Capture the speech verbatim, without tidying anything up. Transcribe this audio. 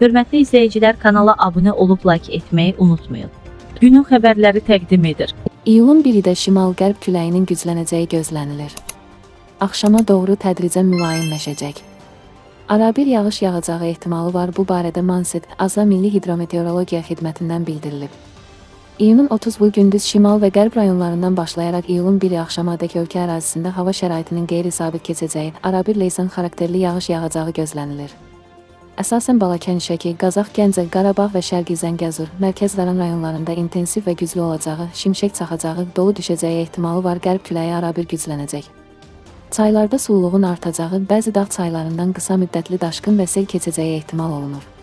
Hörmətli izləyicilər, kanala abunə olub like etməyi unutmayın. Günün xəbərləri təqdim edir. İyulun biridə şimal-qərb küləyinin güclənəcəyi gözlənilir. Axşama doğru tədricən mülayimləşəcək. Arabir yağış yağacağı ehtimalı var. Bu barədə Manset, AZA Milli Hidrometeorologiya Xidmətindən bildirilib. İyunun otuzuncu gündüz şimal və qərb rayonlarından başlayaraq iyulun biri axşamadək ölkə ərazisində hava şəraitinin qeyri-sabit keçəcəyi, arabir leysan xarakterli yağış yağacağı gözlənilir. Əsasən Balakən, Şəki, Qazax, Gəncə, Qarabağ və Şərqi Zəngəzur, Mərkəz Daran rayonlarında intensiv və güclü olacağı, şimşək çaxacağı, dolu düşəcəyi ehtimalı var. Qərb küləyi arabir güclənəcək. Çaylarda sululuğun artacağı, bəzi dağ çaylarından qısa müddətli daşqın və sel keçəcəyi ehtimal olunur.